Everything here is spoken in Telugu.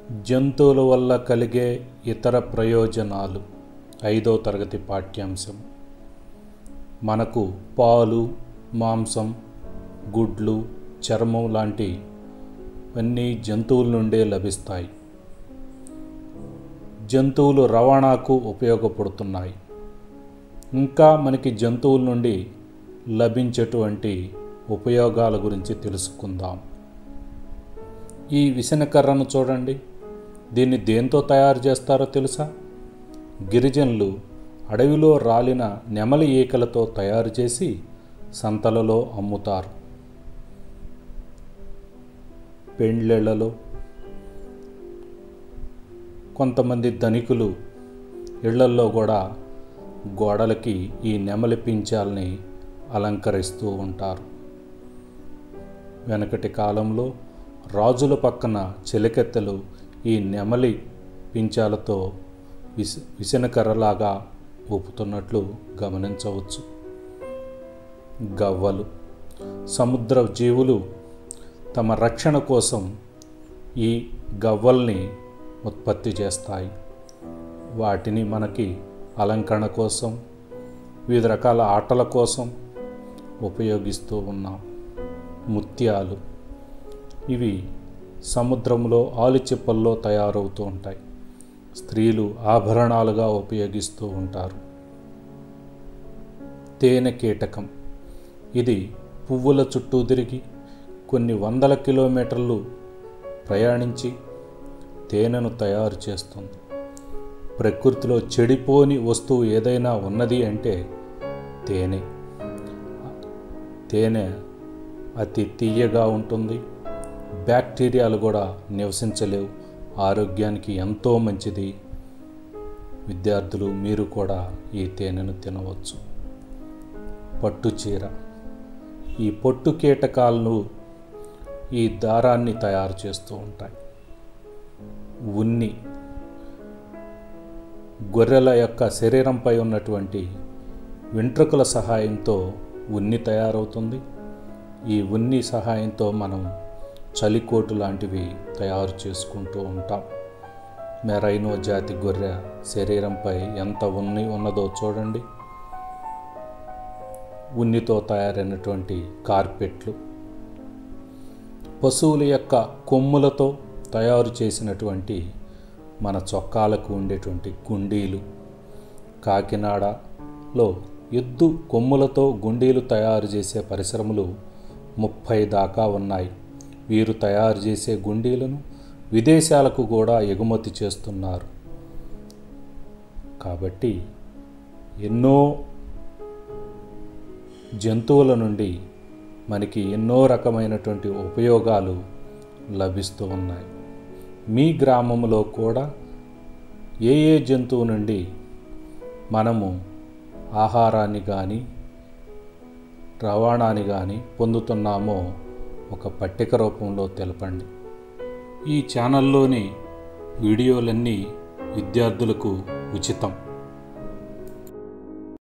జంతువుల వల్ల కలిగే ఇతర ప్రయోజనాలు 5వ తరగతి పాఠ్యాంశం. మనకు పాలు, మాంసం, గుడ్లు, చర్మం లాంటివన్నీ జంతువుల నుండే లభిస్తాయి. జంతువులు రవాణాకు ఉపయోగపడుతున్నాయి. ఇంకా మనకి జంతువుల నుండి లభించేటువంటి ఉపయోగాల గురించి తెలుసుకుందాం. ఈ విసనకర్రను చూడండి. దీన్ని దేంతో తయారు చేస్తారో తెలుసా? గిరిజనులు అడవిలో రాలిన నెమలి ఈకలతో తయారు చేసి సంతలలో అమ్ముతారు. పెండ్లెళ్లలో కొంతమంది ధనికులు ఇళ్లల్లో కూడా గోడలకి ఈ నెమలి పించాలని అలంకరిస్తూ ఉంటారు. వెనకటి కాలంలో రాజుల పక్కన చెలికెత్తెలు ఈ నెమలి పించాలతో విసనకర్రలాగా ఊపుతున్నట్లు గమనించవచ్చు. గవ్వలు సముద్ర జీవులు తమ రక్షణ కోసం ఈ గవ్వల్ని ఉత్పత్తి చేస్తాయి. వాటిని మనకి అలంకరణ కోసం, వివిధ రకాల ఆటల కోసం ఉపయోగిస్తూ ఉన్నాం. ముత్యాలు ఇవి సముద్రంలో ఆలిచిప్పల్లో తయారవుతూ ఉంటాయి. స్త్రీలు ఆభరణాలుగా ఉపయోగిస్తూ ఉంటారు. తేనె కీటకం ఇది పువ్వుల చుట్టూ తిరిగి కొన్ని వందల కిలోమీటర్లు ప్రయాణించి తేనెను తయారు చేస్తుంది. ప్రకృతిలో చెడిపోని వస్తువు ఏదైనా ఉన్నది అంటే తేనె. తేనె అతి తీయగా ఉంటుంది. బ్యాక్టీరియాలు కూడా నివసించలేవు. ఆరోగ్యానికి ఎంతో మంచిది. విద్యార్థులు మీరు కూడా ఈ తేనెను తినవచ్చు. పట్టుచీర ఈ పొట్టు కీటకాలను ఈ దారాన్ని తయారు చేస్తూ ఉంటాయి. ఉన్ని గొర్రెల యొక్క శరీరంపై ఉన్నటువంటి వెంట్రుకల సహాయంతో ఉన్ని తయారవుతుంది. ఈ ఉన్ని సహాయంతో మనం చలికోటు లాంటివి తయారు చేసుకుంటూ ఉంటాం. మెరైనో జాతి గొర్రె శరీరంపై ఎంత ఉన్ని ఉన్నదో చూడండి. ఉన్నితో తయారైనటువంటి కార్పెట్లు, పశువుల యొక్క కొమ్ములతో తయారు చేసినటువంటి మన చొక్కాలకు ఉండేటువంటి గుండీలు. కాకినాడలో ఎద్దు కొమ్ములతో గుండీలు తయారు చేసే పరిశ్రమలు 30 దాకా ఉన్నాయి. వీరు తయారు చేసే గుండీలను విదేశాలకు కూడా ఎగుమతి చేస్తున్నారు. కాబట్టి ఎన్నో జంతువుల నుండి మనకి ఎన్నో రకమైనటువంటి ఉపయోగాలు లభిస్తూ ఉన్నాయి. మీ గ్రామంలో కూడా ఏ జంతువు నుండి మనము ఆహారాన్ని కానీ రవాణాని కానీ పొందుతున్నామో ఒక పట్టిక రూపంలో తెలపండి. ఈ ఛానల్లోని వీడియోలన్నీ విద్యార్థులకు ఉచితం.